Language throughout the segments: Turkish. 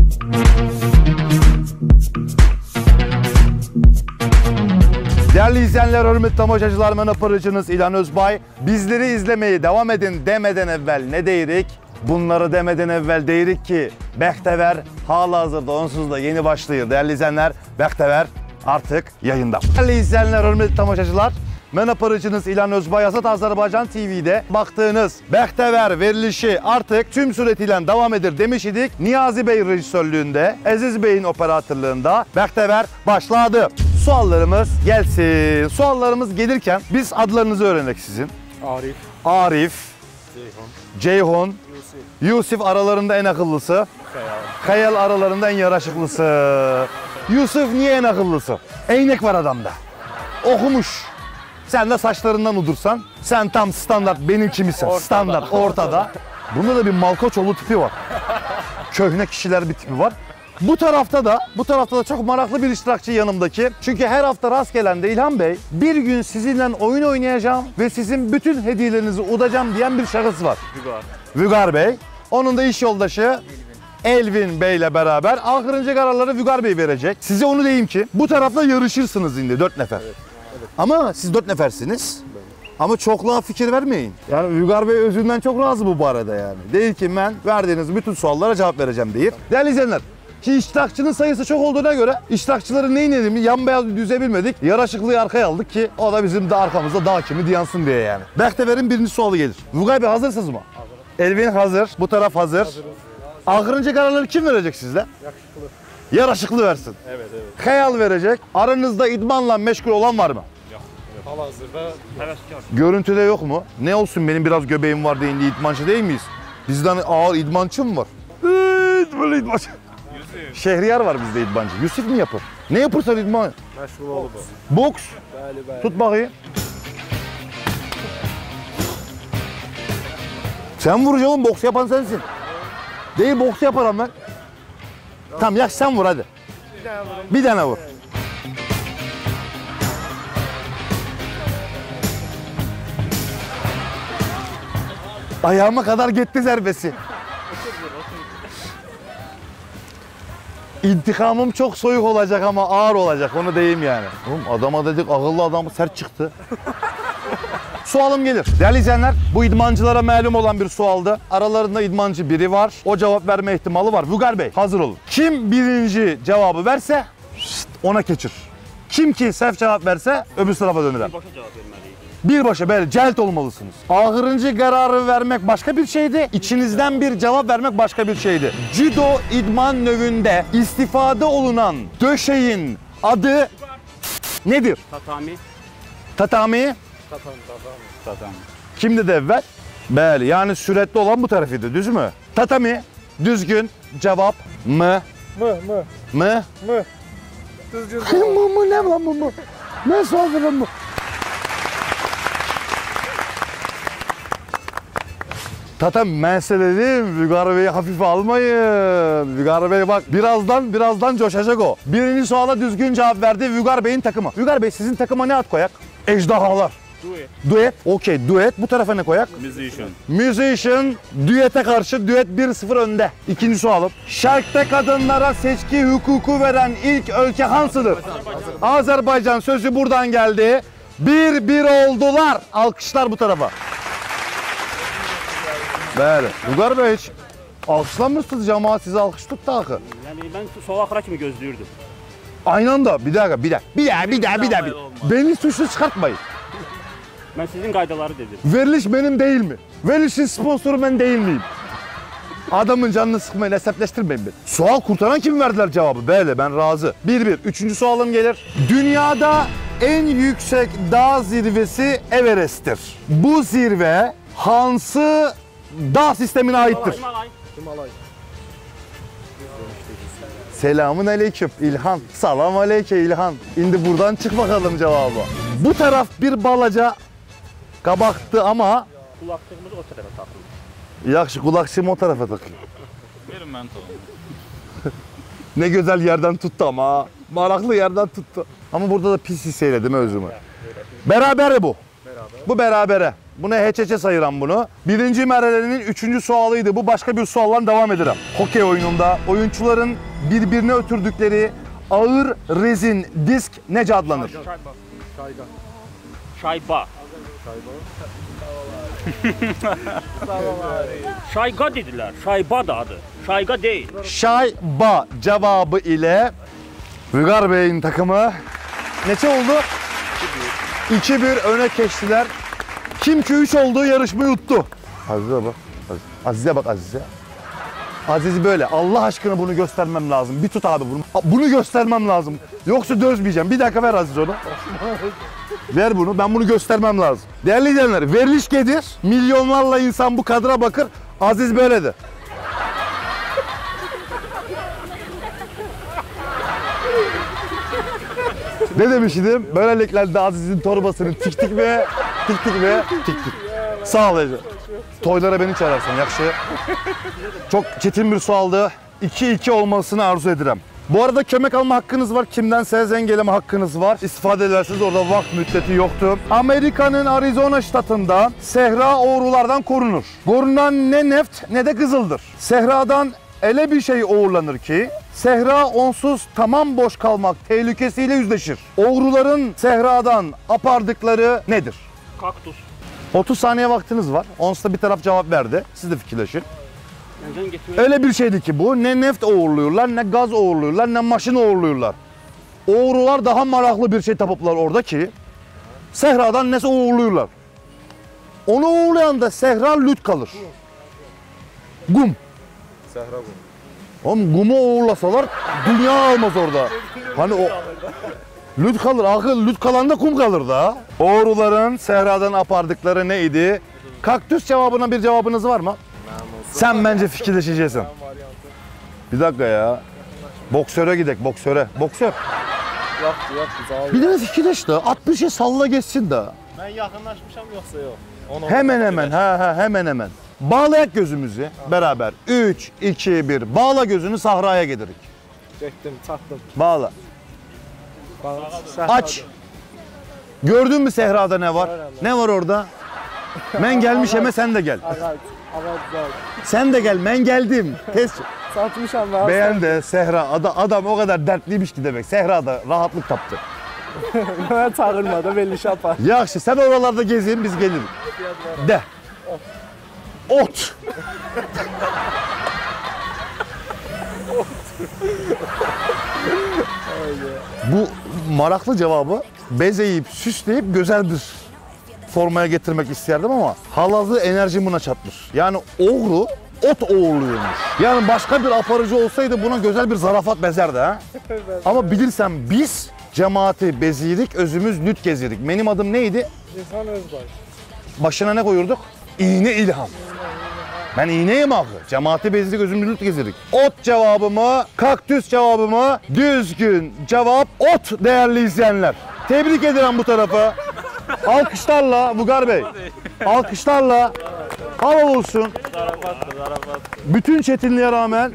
Değerli izleyenler, hürmetli tamaşacılar, mən aparıcınız İlhan Özbay. Bizleri izlemeyi devam edin demeden evvel ne deyirik? Bunları demeden evvel deyirik ki Bəxtəvər hal-hazırda onsuz da yeni başlayır. Değerli izleyenler, Bəxtəvər artık yayında. Değerli izleyenler, hürmetli tamaşacılar, mən aparıcınız İlhan Özbay. Azad Azərbaycan TV'de baktığınız Bəxtəvər verilişi artık tüm suretiyle devam edir demiş idik. Niyazi Bey rejisörlüğünde, Əziz Bey'in operatörlüğünde Bəxtəvər başladı. Suallarımız gelsin. Suallarımız gelirken biz adlarınızı öğrendik sizin. Arif, Ceyhun, Yusuf aralarında en akıllısı, Hayal aralarında en yaraşıklısı. Yusuf niye en akıllısı? Eynek var adamda. Okumuş. Sen de saçlarından udursan, sen tam standart benimki misin? Standart ortada. Bunda da bir Malkoçoğlu tipi var. Köhne kişiler bir tipi var. Bu tarafta da çok meraklı bir iştirakçı yanımdaki. Çünkü her hafta rast gelen de İlhan Bey, bir gün sizinle oyun oynayacağım ve sizin bütün hediyelerinizi udacağım diyen bir şahıs var. Vügar Bey. Onun da iş yoldaşı Elvin Bey ile beraber ahırıncı kararları Vügar Bey verecek. Size onu diyeyim ki bu tarafta yarışırsınız şimdi 4 nefer. Evet. Ama siz 4 nefersiniz. Ama çokluğa fikir vermeyin. Yani Vügar Bey özünden çok razı bu arada yani. Değil ki ben verdiğiniz bütün sorulara cevap vereceğim deyip. Değerli izleyenler, ki iştirakçının sayısı çok olduğuna göre iştirakçıları neyin edimi yan beyaz düzebilmedik. Yaraşıklıyı arkaya aldık ki o da bizim de arkamızda dağ kimi yansın diye yani. Bəxtəvərin birinci sualı gelir. Vügar Bey hazırsınız mı? Hazır. Elvin hazır. Bu taraf hazır. Hazırız. Ahırıncı kararları kim verecek sizde? Yakışıklı. Yaraşıklı versin. Evet. Hayal verecek. Aranızda idmanla meşgul olan var mı? Yok. Halihazırda heveskar. Görüntüde yok mu? Ne olsun benim biraz göbeğim var deyince idmancı değil miyiz? Bizden ağır idmancı mı var? Böyle idmancı. Şehriyar var bizde idmancı. Yusuf mu yapar? Ne yapırsan idman? Meşgul oldu bu. Boks. Bəli. Tut bakayım. Sen vuracaksın, boks yapan sensin. Değil, boks yaparım ben. Tamam, yaş sen vur hadi. Bir tane vur. Ayağıma kadar gitti zarbesi. İntikamım çok soyuk olacak ama ağır olacak, onu diyeyim yani. Oğlum adama dedik, akıllı adam sert çıktı. Sualım gelir. Değerli izleyenler, bu idmancılara malum olan bir sualdı. Aralarında idmancı biri var. O cevap verme ihtimali var. Vügar Bey hazır olun. Kim birinci cevabı verse ona keçir. Kim ki sef cevap verse öbür tarafa dönerim. Bir başa cevap vermeliyim. Bir başa böyle celt olmalısınız. Ahırıncı kararı vermek başka bir şeydi. İçinizden bir cevap vermek başka bir şeydi. Judo idman növünde istifade olunan döşeğin adı nedir? Tatami. Tatami. Tatami. Kimdi de evvel? Bəli, yani süretli olan bu tarafıydı, düz mü? Tatami, düzgün, cevap mı? Mı? Düzgün cevap. Mı ne lan bu? Ne sordun bu? Tatami, ben size dedim, Vügar Bey'i hafife almayın. Vügar Bey bak, birazdan coşacak o. Birinci suala düzgün cevap verdi Vügar Bey'in takımı. Vügar Bey, sizin takıma ne ad koyak? Ejderhalar. Duet. Okey, duet. Bu tarafa ne koyak? Musician. Düete karşı düet 1-0 önde. İkinci sualım. Şarkta kadınlara seçki hukuku veren ilk ülke hansıdır? Azerbaycan sözü buradan geldi. 1-1 oldular. Alkışlar bu tarafa. Böyle. Vügar Bey hiç alkışlanmıyorsunuz, cemaat sizi alkış tuttu akı. Yani ben sol akıra kimi gözlüyordum. Aynı anda bir dakika. Beni suçlu çıkartmayın. Ben sizin qaydaları dedim. Veriliş benim değil mi? Verilişin sponsoru ben değil miyim? Adamın canını sıkmayın, hesapleştirmeyin beni. Sual kurtaran kim verdiler cevabı? Böyle, ben razı. 1-1. Üçüncü sualım gelir. Dünyada en yüksek dağ zirvesi Everest'tir. Bu zirve hansı dağ sistemine aittir? Himalay. Selamun aleyküm İlhan. Salam aleyke İlhan. Şimdi buradan çık bakalım cevabı. Bu taraf bir balaca kabaktı ama kulakçığımız o tarafa takıldı. Yaxşı, kulakçığım o tarafa takıldı. Verin ben tutalım. Ne güzel yerden tuttu ama. Maraklı yerden tuttu. Ama burada da pis hisseyledim özümü. Berabere bu. Bu berabere. Bunu HÇÇ sayıram bunu. Birinci merhalenin 3. sualıydı. Bu başka bir sualdan devam ederim. Hokey oyununda oyuncuların birbirine ötürdükleri ağır rezin disk nece adlanır? Şayba. Şayga dediler. Şayba da adı. Şayga değil. Şayba cevabı ile Vügar Bey'in takımı neçe oldu? 2-1 öne geçtiler. Kim ki 3 olduğu yarışmayı yuttu. Azize bak. Azize bak Azize. Aziz böyle. Allah aşkına bunu göstermem lazım. Bir tut abi bunu. Bunu göstermem lazım. Yoksa dözmeyeceğim. Bir dakika ver Aziz onu. Ver bunu. Ben bunu göstermem lazım. Değerli izleyenler, veriliş gelir. Milyonlarla insan bu kadra bakır. Aziz böyledir. Ne demiştim? Böylelikle Aziz'in torbasını tiktik ve tiktik. Sağ ol Ece. Toylara beni çağırırsan yakşı. Çok çetin bir sualdı. 2-2 olmasını arzu ederim. Bu arada kömek alma hakkınız var. Kimdense zengeleme hakkınız var. İstifade edersiniz. Orada vakit müddeti yoktu. Amerika'nın Arizona ştatında sehra oğrulardan korunur. Korunan ne neft ne de kızıldır. Sehradan öyle bir şey oğurlanır ki sehra onsuz tamam boş kalmak tehlikesiyle yüzleşir. Oğruların sehradan apardıkları nedir? Kaktus. 30 saniye vaktiniz var. Onsuz bir taraf cevap verdi. Siz de fikirleşin. Getiriyor. Öyle bir şeydi ki bu. Ne neft uğurluyorlar, ne gaz uğurluyorlar, ne maşın uğurluyorlar. Uğurlular daha maraklı bir şey tapıplar orada ki sehradan nesi uğurluyorlar. Onu uğurlayan da sehra lüt kalır. Gum. Səhra qum. Oğlum gumu uğurlasalar dünya almaz orada. Hani o lüt kalır, akıl lüt kalan da kum kalır da. Uğurluların sehradan apardıkları neydi? Kaktüs cevabına bir cevabınız var mı? Sen bence fikirleşeceksin. Bir dakika ya. Boksöre gidek, boksöre. Boksör. Yoxdur, Bir de fikirleş de. At bir şey salla geçsin de. Mən yaxınlaşmışam yoxsa yox? Onu Hemen hemen, hemen hemen. Bağlayak gözümüzü beraber. 3, 2, 1. Bağla gözünü sahraya giderik. getdim, çatdım. Bağla. Aç. Gördün mü sehrada ne var? Ne var orada? Ben gelmişeme sen de gel. Sen de gel, ben geldim. Tez. Çatmışam ben. Beğen de Sehra, adam o kadar dertliymiş ki demek. Sehra da rahatlık taptı. Mənə çağırmadı, belli şey yapar. Yaxşı, sen oralarda gezin, biz gelirik. De. Ot. Bu maraklı cevabı bezeyip, süsleyip güzel bir formaya getirmek isterdim ama halazı enerji buna çatmış. Yani oğru ot oğurluyormuş. Yani başka bir aparıcı olsaydı buna güzel bir zarafat bezerdi ha. Ama bilirsem biz cemaati bezirik, özümüz lüt gezirik. Benim adım neydi? İnsan öz baş. Başına ne koyurduk? İğne ilham. Ben iğneyim ahı. Cemaati bezirik, özümüz lüt gezirik. Ot cevabımı, kaktüs cevabımı, düzgün cevap ot değerli izleyenler. Tebrik ederim bu tarafa. Alkışlarla Vügar Bey. Alkışlarla. Hava olsun. Bütün çetinliğe rağmen.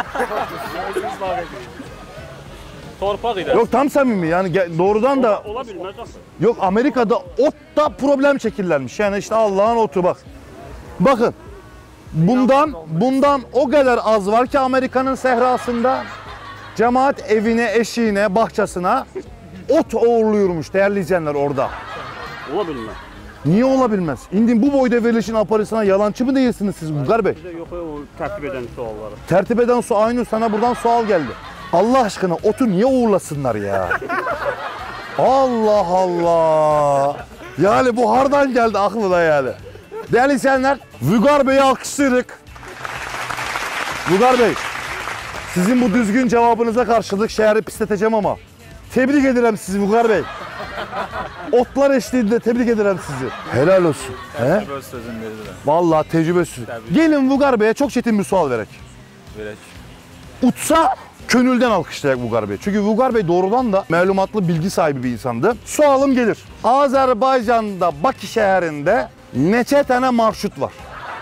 Torpaq idi. Yok tam samimi yani doğrudan da. Ola bilməz asıl. Yok Amerika'da otta problem çekillermiş. Yani işte Allah'ın otu bak. Bakın. Bundan o kadar az var ki Amerika'nın sehrasında cemaat evine, eşiğine, bahçesine ot uğurluyormuş değerli izleyenler orada. Ola bilməz. Niye olabilmez? İndi bu boyda verilişin aparısına yalancı mı değilsiniz siz Vügar Bey? Bizə yox o tərtib edən sualları. Tertip eden su aynı sana buradan sual geldi. Allah aşkına otu niye uğurlasınlar ya? Allah Allah. Yani bu hardan geldi aklına yani. Değerli izleyenler, Vügar Bey'i alkışladık. Vügar Bey, sizin bu düzgün cevabınıza karşılık şehri pisleteceğim ama tebrik ederim sizi Vügar Bey. Otlar eşliğinde tebrik ederim sizi. Helal olsun. He? Öz sözün verirəm. Vallahi tecrübesiz. Gelin Vügar Bey'e çok çetin bir sual verek. Verək. Utsa könülden alkışlayak Vügar Bey. Çünkü Vügar Bey doğrudan da malumatlı bilgi sahibi bir insandı. Sualım gelir. Azerbaycan'da Bakı şehrinde neçə tane marşrut var?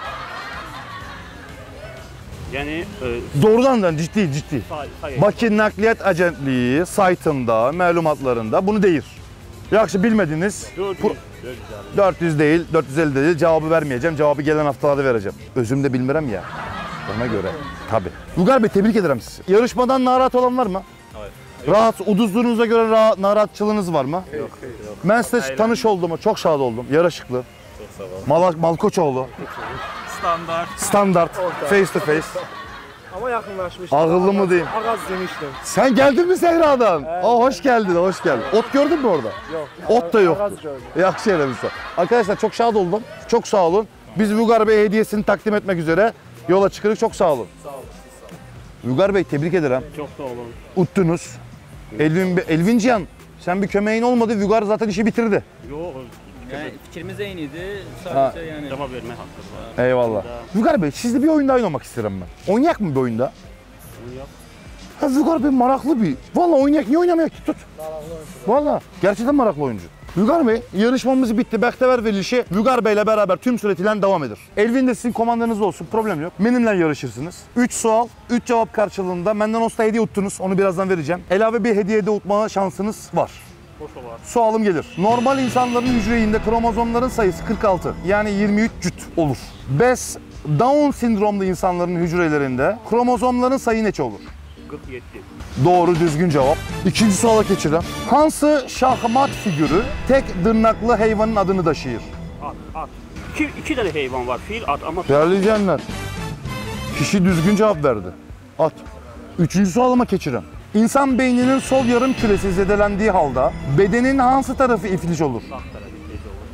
Yəni Doğrudan da ciddi. sayı. Bakı Nakliyat Agentliği saytında, malumatlarında bunu deyir. Yaxşı bilmediniz. 400 değil, 450 değil. Cevabı vermeyeceğim. Cevabı gelen haftalarda vereceğim. Özüm de bilmirəm ya. Ona göre. Tabii. Vüqar Bey tebrik ederim sizi. Yarışmadan narahat olan var mı? Hayır. Rahat, uduzluğunuza göre narahatçılığınız var mı? Yok. Ben size tanış olduğuma çok şad oldum. Yaraşıklı. Çok sağ olun. Malkoçoğlu. Standart. Face to face. Ama yakınlaşmış. Ağıllı mı diyeyim? Ağaz demiştim. Sen geldin mi Zehra'dan? Hoş geldin, hoş geldin. Ot gördün mü orada? Yok. Ot da yok. Ağaz gördüm. Yaxşı eləmişsən. Arkadaşlar çok şad oldum. Çok sağ olun. Biz Vüqar Bey hediyesini takdim etmek üzere yola çıkırıq. Çok sağ olun. Sağ olun. Vüqar Bey tebrik ederim. Çok sağ olun. Uttunuz. Elvinciyan, sen bir kömeğin olmadı. Vüqar zaten işi bitirdi. Yok. Yani fikrimiz aynıydı. Sadece yani. Cevap verme hakkı var. Eyvallah. Vüqar Bey sizle bir oyunda oynamak isterim ben. Oynayak mı bir oyunda? Oynayak. Ha Vüqar Bey maraklı bir. Vallahi oynayak, niye oynamayak ki? Tut. Vallahi gerçekten maraklı oyuncu. Vüqar Bey yarışmamız bitti. Bəxtəvər verilişi Vüqar Bey ile beraber tüm süretiyle devam eder. Elvin de sizin komandanız olsun, problem yok. Benimle yarışırsınız. 3 sual, 3 cevap karşılığında benden olsa hediye uttunuz. Onu birazdan vereceğim. Elave bir hediye de utma şansınız var. Boş olar. Sualım gelir. Normal insanların hücreğinde kromozomların sayısı 46. Yani 23 cüt olur. Bez Down sindromlu insanların hücrelerinde kromozomların sayı neçə olur? 47. Doğru, düzgün cevap. İkinci suala geçelim. Hansı şahmat figürü tek dırnaklı hayvanın adını taşıyır? At. İki tane hayvan var. Fil, at ama Değerli izleyenler, kişi düzgün cevap verdi. At. Üçüncü sualıma geçelim. İnsan beyninin sol yarım küresi zedelendiği halde bedenin hansı tarafı iflic olur? sağ tarafı tez olur.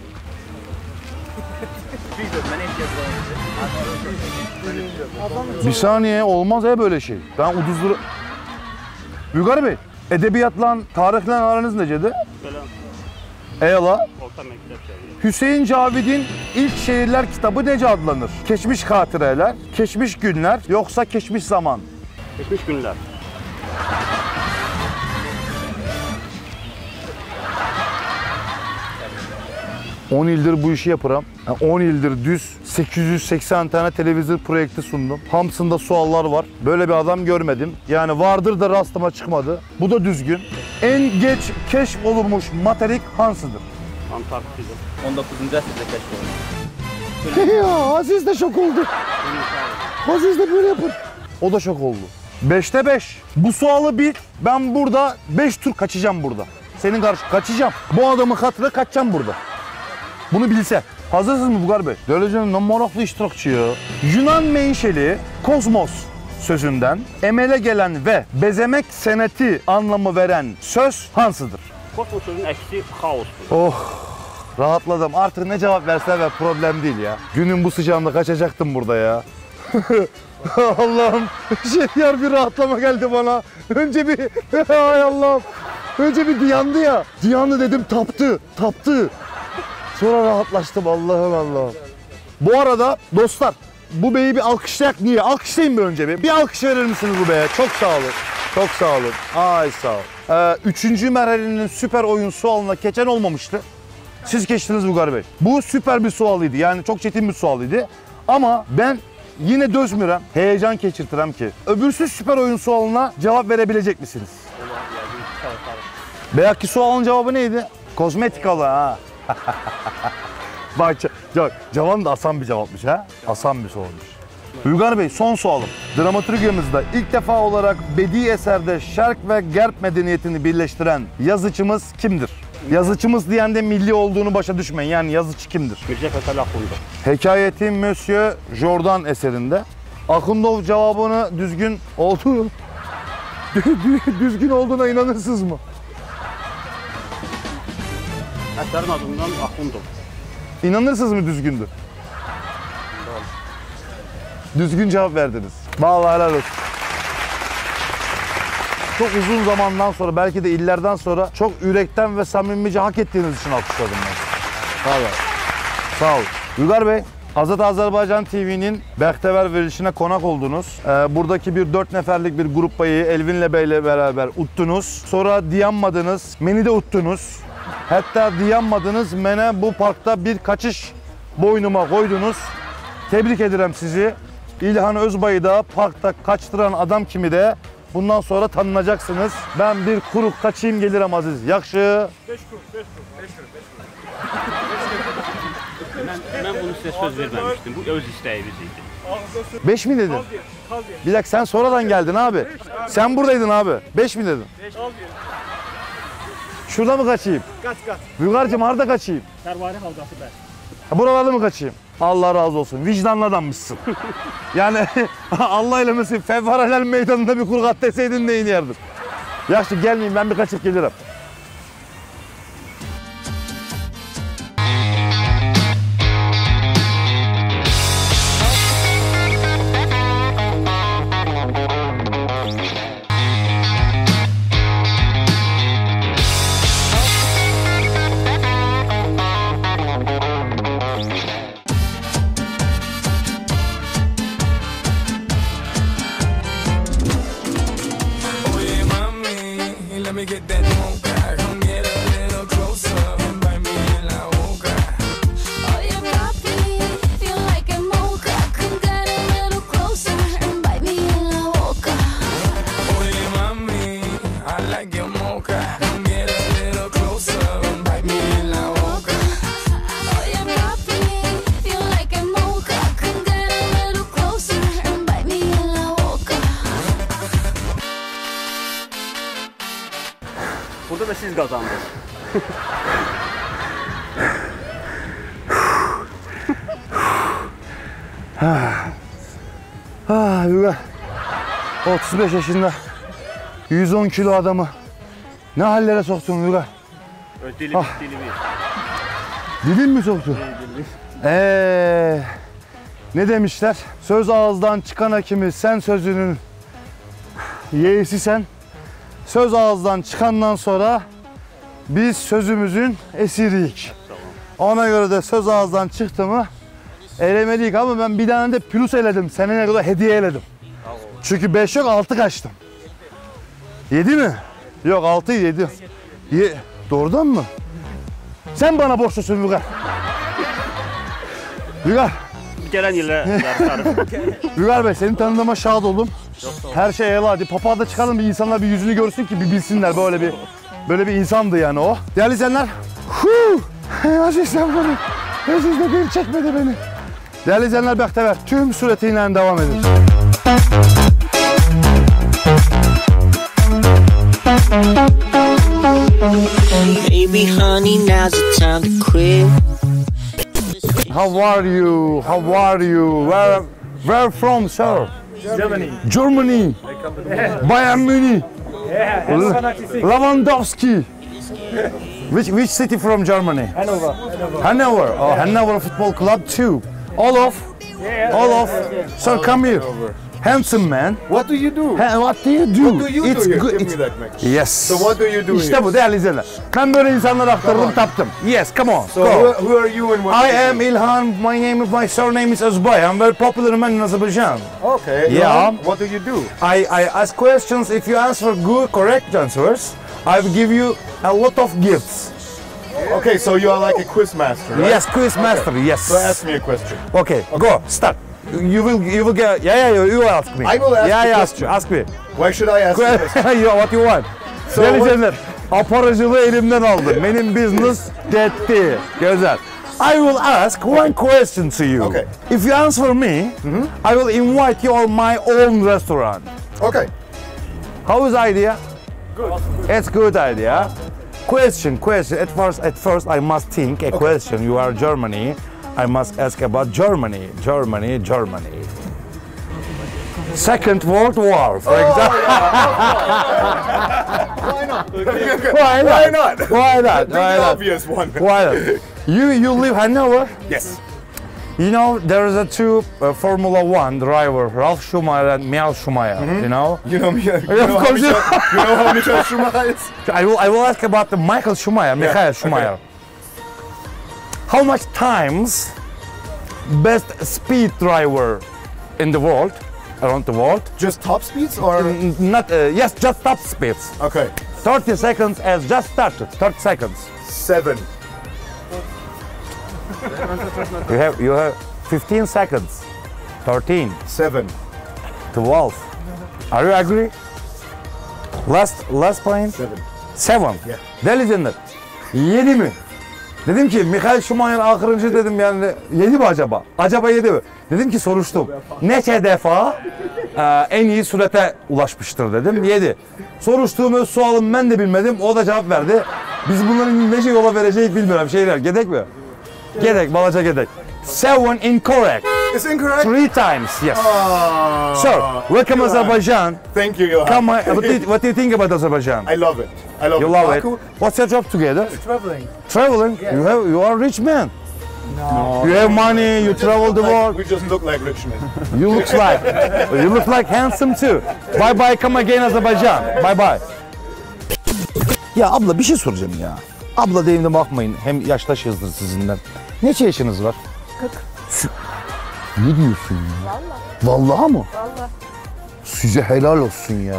Bir saniye, olmaz böyle şey. Ben uduzdur... Vüqar Bey, edebiyatla, tarihle aranız necedir? Falan. Eyvallah. Orta mektep şeyi. Hüseyin Cavid'in ilk şiirler kitabı nece adlanır? Keçmiş hatireler, keçmiş günler, yoksa keçmiş zaman? Geçmiş günler. On yıldır bu işi yapıram. 10 yıldır düz 880 tane televizyon projekti sundum. Hamsında suallar var. Böyle bir adam görmedim. Yani vardır da rastıma çıkmadı. Bu da düzgün. En geç keşf olunmuş materik hansıdır? Antarktida. 19. asırda keşfedildi. Ya Aziz de şok oldu. Aziz de böyle yapın. O da şok oldu. 5'te 5. Bu sualı bil. Ben burada 5 tur kaçacağım burada. Senin karşı kaçacağım. Bu adamın hatırı kaçacağım burada. Bunu bilse. Hazırsınız mı Vüqar Bey? Döleceğim ne maraklı iştirakçı ya. Yunan menşeli kozmos sözünden emele gelen ve bezemek seneti anlamı veren söz hansıdır? Kosmosun əksi xaosdur. Oh, rahatladım. Artık ne cevap verse ver, problem değil ya. Günün bu sıcağında kaçacaktım burada ya. Allah'ım, şeker bir rahatlama geldi bana. Önce bir, ay Allah'ım. Önce bir diyandı ya. Diyandı dedim, taptı. Sonra rahatlaştım, Allah'ım. Bu arada dostlar, bu beyi bir alkışlayak. Niye? Alkışlayın bir önce bir. Bir alkış verir misiniz bu beye? Çok sağ olun. Çok sağ olun. Ay sağ ol. Üçüncü merhalenin süper oyun sualına geçen olmamıştı. Siz geçtiniz Vüqar Bey. Bu süper bir sualıydı. Yani çok çetin bir sualıydı. Ama ben yine dözmürəm, heyecan geçirtirəm ki. Öbürsü süper oyun sualına cevap verebilecek misiniz? Belki sualın cevabı neydi? Kozmetik alı ha. Bak Cavan da asan bir cevapmış ha. Asan bir sormuş. Vüqar Bey son sualım. Dramaturgiyamızda ilk defa olarak bedi eserde şark ve gerp medeniyetini birleştiren yazıcımız kimdir? Yazıcımız diyen de milli olduğunu başa düşmeyin. Yani yazıcı kimdir? Mircə Fətəli Axundov. Hekayeti Monsieur Jordan eserinde. Axundov cevabını düzgün oldu. Düzgün olduğuna inanırsınız mı? Əsərin adından Axundov. İnanırsınız mı düzgündü? Düzgün cevap verdiniz. Vallahi helal olsun. Çok uzun zamandan sonra, belki de illerden sonra çok yürekten ve samimice hak ettiğiniz için alkışladım ben. Vallahi. Sağ ol. Vüqar Bey, Azad Azerbaycan TV'nin Bəxtəvər verilişine konak oldunuz. Buradaki bir 4 neferlik bir grupayı Elvin Bey ile beraber uttunuz. Sonra diyanmadınız, beni de uttunuz. Hatta diyanmadınız, mene bu parkta bir kaçış boynuma koydunuz. Tebrik ederim sizi. İlhan Özbay'ı da parkta kaçtıran adam kimi de Bundan sonra tanınacaksınız. Ben bir kuruk kaçayım gelirim Aziz. Yakşı. 5 kuruş, 5 kuruş. Mən bunu sizə söz verməmişdim. Bu öz istəyimiz idi. 5 mi dedin? Kal diye. Bir dakika sen sonradan geldin abi. Sen buradaydın abi. 5 mi dedin? Kal diye. Şurada mı kaçayım? Kaç. Büyükar'cığım harda kaçayım? Sərvari halqası bəs. Buralarda mı kaçayım? Allah razı olsun. Vicdanlı adammışsın. Yani Allah eylemesin. Fevvaralar meydanında bir kurgat deseydin neyin yerdir? Yaxşı gelmeyeyim, ben bir kaçıp gelirim. Let me get that mocha. Come get a little closer and bite me in la boca. Oye papi, you like a mocha. Come get a little closer and bite me in la boca. Oye mami, I like your mocha. Come get a little closer and bite me in la boca. Oye papi, you like a mocha. Come get a little closer and bite me in la boca. Burada da siz qazandınız. Büyükar. 35 yaşında 110 kilo adamı ne hallere soktun Büyükar? Dilimiz. Dilin mi soktu? Ne demişler? Söz ağızdan çıkan hakimi, sen sözünün yeğisi sen. Söz ağızdan çıkandan sonra biz sözümüzün esiriyik. Ona göre de söz ağızdan çıktı mı elemeliyik, ama ben bir tane de plus eledim. Seneye kadar hediye eledim. Çünkü 5 yok 6 kaçtım. 7 mi? Yok 6 7. Doğrudan mı? Sen bana borçlusun Büyükar. Büyükar. Gələn ilə yarışarıq. Büyükar Bey, seni tanıdığıma şad oldum. Her şey eyvallah. Hadi papağada çıkalım, bir insanlar bir yüzünü görsün ki bir bilsinler, böyle bir insandı yani o. Değerli izleyenler. Aziz sen beni. Aziz de bir çekmedi beni. Değerli izleyenler, Bektever tüm suretiyle devam ediyor. Baby, honey, now's the time to quit. How are you? How are you? Where from, sir? Germany. Germany. Bayern Munich. Lewandowski. Which city from Germany? Hanover. Hannover. Oh, Hannover Football Club too. All of. Sir, come here. Handsome man. What do you do? What do you do? What do you It's do here? good. Give me that match. Yes. So what do you do İşte here? bu değerli izleyenler. Ben böyle insanları aktardım, taptım. Yes, come on. So go. who are you and what I do you am do? İlhan. My surname is Özbay. I'm very popular man in Azerbaijan. Okay. Yeah. What do you do? I ask questions. If you answer good, correct answers, I will give you a lot of gifts. Okay, so you are like a quiz master, right? Yes, quiz master. Yes. So ask me a question. Okay, go. Start. You will get. Yeah. You ask me. I will ask Yeah, the yeah. question. Ask me. Why should I ask you this? What you want? So Değerli what- izleyenler, aparıcılığı elimden aldı. Benim business gitti. Güzel. I will ask one question to you. Okay. If you answer me, I will invite you on my own restaurant. Okay. How is idea? Good. It's good idea. Question. At first I must think a question. You are Germany. I must ask about Germany. Second World War, for example. Why not? Why not? Why not? Why not? Bring Why the not? obvious one. Why not? You live Hanover? Yes. You know there is a two Formula One driver, Ralf Schumacher and Michael Schumacher. You know? You know me. Of course. You know how Michael Schumacher is? I will ask about the Michael Schumacher. How much times best speed driver in the world, around the world? Just top speeds or? Not yes, just top speeds. Okay. 30 seconds has just started. 30 seconds. 7. You have 15 seconds. 13, 7. 12. Are you agree? Last point? 7. Yeah. Değerli izleyenler, 7 mi? Dedim ki Michael Schumacher ahırıncı dedim yani 7 mi acaba? Acaba 7 mi? Dedim ki soruştum. Neçe defa en iyi sürete ulaşmıştır dedim. 7. Soruştuğum sualım ben de bilmedim. O da cevap verdi. Biz bunların nece yola vereceğiz bilmiyorum. Şeyler gedek mi? Gedek, balaca gedek. 7 incorrect. It's incorrect. 3 times, yes. Ah, So, welcome Azerbaijan. Thank you, Johan. Come on, what do you think about Azerbaijan? I love it. I love You it. love it. Baku, What's your job together? traveling. Traveling. You are a rich man. No. You have money. You travel the world. We just look like rich men. You look like handsome too. Bye bye. Come again Azerbaijan. Bye bye. Ya abla bir şey soracağım ya. Abla deyimde bakmayın. Hem yaştaşızdır sizinden. Neçe yaşınız var? 40. Ne diyorsun ya? Vallahi. Vallahi mı? Vallahi. Size helal olsun ya.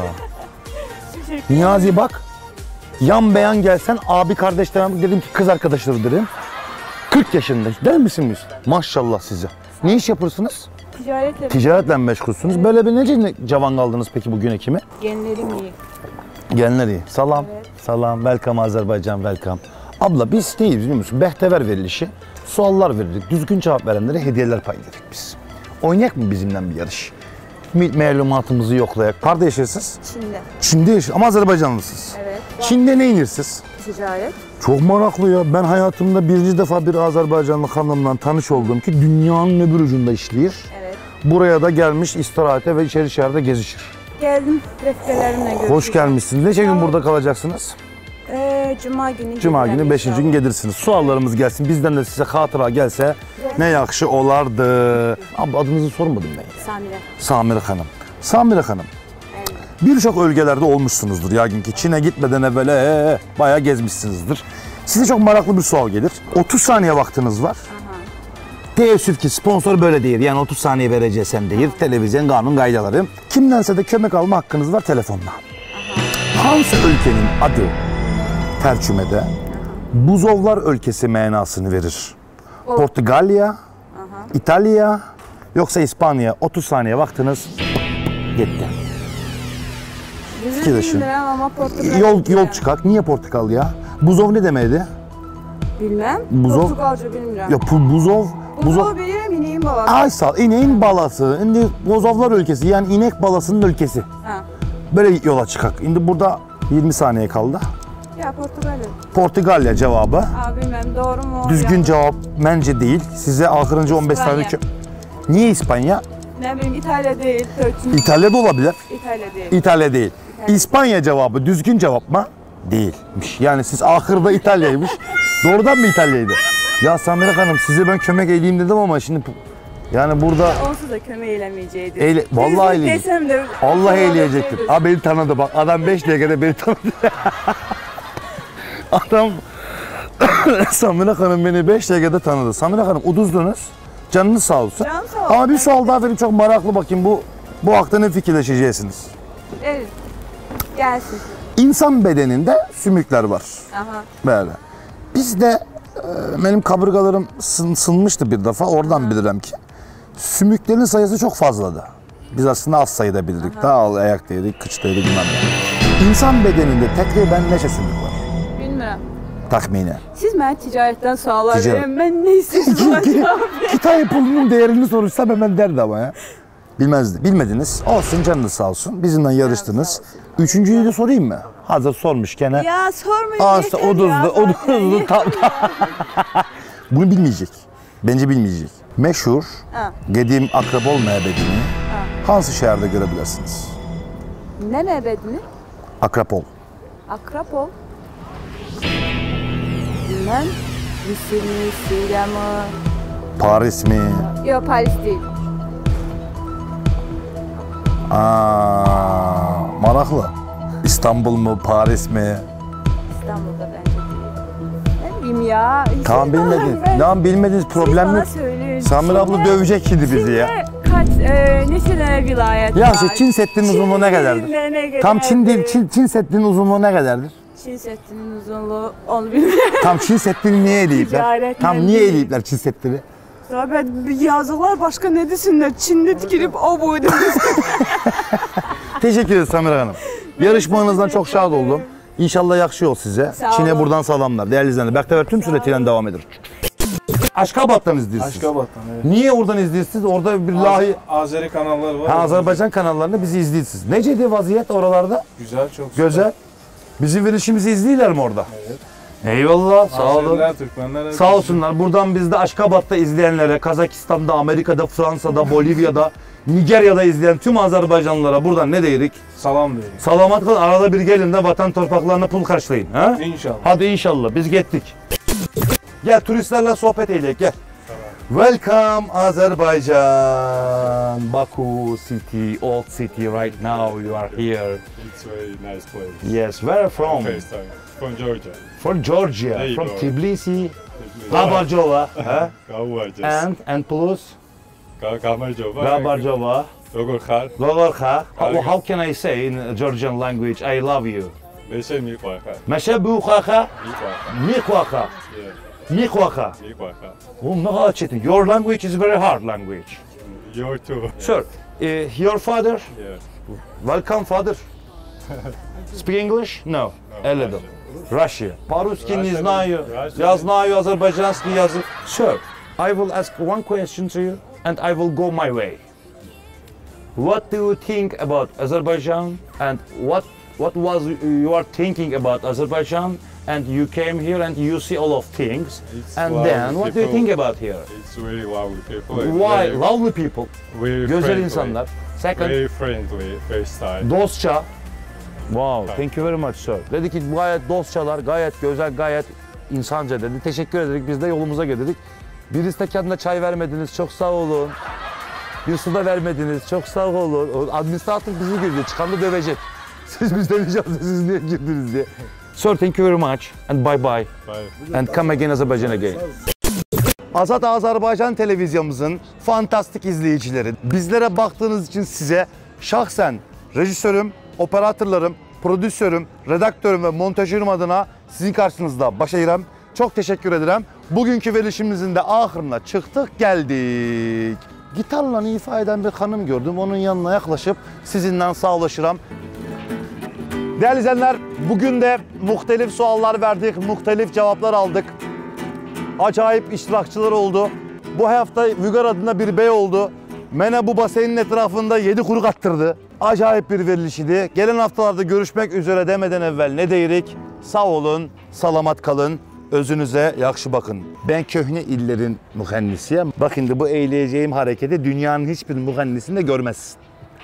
Niyazi bak. Yan beyan gelsen abi kardeş demem dedim ki kız arkadaşları dedim. 40 yaşında der misiniz? Maşallah size. Ne iş yapırsınız? Ticaretle Ticaretle meşgulsünüz. Böyle bir nece cavan kaldınız peki bugüne kimi? genlerim iyi. Gelenler iyi. Salam. Evet. Salam. Welcome Azerbaycan. Welcome. Abla biz neyiz biliyor musun? Behtever verilişi. Suallar verirdik. Düzgün cevap verenlere hediyeler payladık biz. Oynayak mı bizimle bir yarış? Malumatımızı yoklayak. Nerede yaşıyorsunuz? Çin'de. Çin'de yaşıyorsunuz ama Azerbaycanlısınız. Evet. Çin'de ne inirsiniz? Ticaret. Çok meraklı ya. Ben hayatımda birinci defa bir Azerbaycanlı hanımla tanış oldum ki dünyanın öbür ucunda işleyir. Evet. Buraya da gelmiş istirahate ve içeri şehirde gezişir. Geldim refkelerimle görüşürüz. Hoş gelmişsiniz. Neçe gün burada kalacaksınız? Cuma günü. Cuma geleceğim günü 5. inşallah. gün gelirsiniz. Suallarımız gelsin. Bizden de size hatıra gelse ne yakşı olardı. Abi adınızı sormadım ben. Samire. Samire Hanım. Samire Hanım. Birçok ölgelerde olmuşsunuzdur ya ki Çin'e gitmeden evvel bayağı gezmişsinizdir. Size çok meraklı bir sual gelir. 30 saniye vaktiniz var. Teessüf ki sponsor böyle değil. Yani 30 saniye vereceğim değil. Televizyon kanun kaydaları. Kimdense de kömek alma hakkınız var telefonla. Hangi ülkenin adı tercümede buzovlar ülkesi manasını verir? Portugalya, İtalya yoksa İspanya? 30 saniye vaktiniz gitti. Yüzünü Fikirleşin. bilmiyorum ama Portekiz. Yol çıkak. Niye Portugalya? Buzov ne demeydi? Bilmem. Buzov- Portugalca bilmiyorum. Ya buzov. Buzov bilirim, ineğin babası. Aysal, ineğin balası. Şimdi buzovlar ülkesi yani inek balasının ülkesi. Ha. Böyle yola çıkak. Şimdi burada 20 saniye kaldı. Ya Portugalya. Portugalya cevabı. Abi bilmem doğru mu? Düzgün Ya. cevap bence değil. Size ahırıncı 15 tane İspanya. Niye İspanya? Ne bileyim İtalya değil. Türk. İtalya'da olabilir. İtalya değil. İtalya değil. İspanya cevabı düzgün cevap mı? Değilmiş. Yani siz ahırda İtalya'ymış. Doğrudan mı İtalya'ydı? Ya Samire Hanım size ben kömek eyleyeyim dedim ama şimdi yani burada Onsuz da köme eylemeyeceydi. vallahi eyleyecek. Desem de. Allah eyleyecektir. Ha beni tanıdı bak. Adam 5 dakikada beni tanıdı. Adam Samire Hanım beni 5 dakikada tanıdı. Samire Hanım uduzdunuz. Canınız sağ olsun. Canım sağ olsun. Ama bir sual daha vereyim çok meraklı bakayım bu hakta ne fikirleşeceksiniz? Evet. Gelsin. İnsan bedeninde sümükler var. Aha. Böyle. Bizde benim kaburgalarım sınmıştı bir defa. Oradan bilirim ki sümüklerin sayısı çok fazladı. Biz aslında az sayıda bilirdik. Daha ayaktaydık, kıçtaydık bilmem ne. İnsan bedeninde tekriben neçe sümük var? Bilmiyorum. Tahmini. Siz ben ticaretten sağlar Ticaret. verin. Ben ne istiyorsun acaba? Kitap pulunun değerini sorursam hemen derdi ama ya. Bilmezdi. Bilmediniz. Olsun canınız sağ olsun. Bizimle yarıştınız. Üçüncüyü de sorayım mı? Hazır sormuşken. Ya sormayın. Ağaçta yeter ya oduzlu zaten. tam. Bunu bilmeyecek. Bence bilmeyecek. Meşhur, Ha. Gedim Akrapol mebedini hangi şehirde görebilirsiniz? Ne mebedini? Akrapol. Akrapol. Bilmem. Mısır mı, Suriye mi? Paris mi? Yok Paris değil. Maraklı. İstanbul mu, Paris mi? İstanbul'da bence değil. Ne bileyim ya. Tamam bilmediniz. Tamam bilmediniz problem Siz bana yok. söyleyin. Samir abla Çin'de- dövecek şimdi bizi ya. Çin'de kaç, ne tane vilayet Ya var? işte Çin Seddi'nin uzunluğu ne kadardır? Çin'de ne Tam Çin değil, Çin Seddi'nin uzunluğu ne kadardır? Çin Seddi'nin uzunluğu onu bilmiyorum. Tam Çin Seddi'ni niye eleyipler? Ticaretle Tam niye değil. eleyipler Çin Seddi'ni? Ya ben yazılar başka ne desinler? Çin'de girip o buydu. Teşekkür ederiz Samir Hanım. Yarışmanızdan çok şad oldum. İnşallah yaxşı yol size. Sağ Çin'e olun. buradan salamlar. Değerli izleyenler, Bəxtəvər tüm süretiyle devam edir. Aşkabat'tan izliyorsunuz. Aşkabat'tan evet. Niye oradan izliyorsunuz? Orada bir lahi... Azeri kanalları var. Ha, Azerbaycan kanallarında bizi izliyorsunuz. Neceydi vaziyet oralarda? Güzel, çok Güzel. Bizim verişimizi izliyorlar mı orada? Evet. Eyvallah, sağ olun. Azeriler, Türkmenler. Sağ olsunlar. Buradan bizde Aşkabat'ta izleyenlere, Kazakistan'da, Amerika'da, Fransa'da, Bolivya'da, Nigerya'da izleyen tüm Azerbaycanlılara buradan ne deyirik? Salam deyin. Salamat kalın. Arada bir gelin de vatan torpaqlarına pul karşılayın. Ha? İnşallah. Hadi inşallah. Biz gittik. Gel turistlerle sohbet edelim. Gel. Welcome Azerbaijan, Baku city, old city. Right now you are here. It's very nice place. Yes, where from? First time. From Georgia. From Georgia, There you from go. Tbilisi, Gabarjova, huh? Kavuacız. and plus Kamarjova. Gabarjova, Dogorkhar. Gogorkha. How can I say in Georgian language? I love you. Beşe Mikwaka. Meşebukhakha, Mikwaka. mikwakha, Yeah. mikwakha. Mikwaka. Oğlum ne kadar çetin. Your language is very hard language. You too. Sir, your father, Yeah. welcome father. Speak English? No, a little. Russia. По-русски не знаю. Я знаю азербайджанский язык. Sir, I will ask one question to you and I will go my way. What do you think about Azerbaijan and what was you are thinking about Azerbaijan and you came here and you see all of things It's and lovely then what do you people. think about here? It's very lovely people. Why? Very, Lovely people. very Güzel friendly. insanlar. Second, Very friendly first time. dostça. Wow, thank you very much sir. Dedi ki gayet dostçalar, gayet güzel, gayet insanca dedi. Teşekkür ederek biz de yolumuza geldik. Birisi de kendine çay vermediniz, çok sağ olun. Bir su da vermediniz, çok sağ olun. O administrator bizi görüyor, çıkanı dövecek. Siz bizden icazı, siz niye girdiniz diye. Sir, thank you very much and bye bye. Bye. And come again Azerbaijan again. Azad Azerbaycan televizyonumuzun fantastik izleyicileri. Bizlere baktığınız için size şahsen rejisörüm, operatörlerim, prodüsörüm, redaktörüm ve montajörüm adına sizin karşınızda baş eğirəm. Çok teşekkür ederim. Bugünkü verilişimizin de ahırına çıktık geldik. Gitarla ifa eden bir hanım gördüm. Onun yanına yaklaşıp sizinle sağlaşıram. Değerli izleyenler, bugün de muhtelif suallar verdik, muhtelif cevaplar aldık. Acayip iştirakçılar oldu. Bu hafta Vügar adında bir bey oldu. Mene bu baseynin etrafında 7 kuruk attırdı. Acayip bir verilиш idi. Gelen haftalarda görüşmek üzere demeden evvel ne deyirik? Sağ olun, salamat kalın, özünüze yaxşı bakın. Ben köhne illerin mühendisiyim. Bak şimdi bu eyleyeceğim hareketi dünyanın hiçbir mühendisinde görmezsin.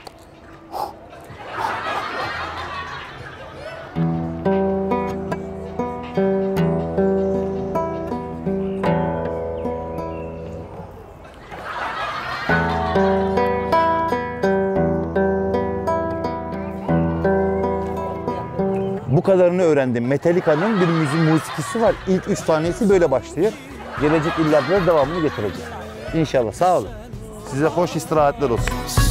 Bu kadarını öğrendim. Metallica'nın bir musikisi var. İlk 3 tanesi böyle başlıyor. Gelecek illerde devamını getireceğim. İnşallah. Sağ olun. Size hoş istirahatler olsun.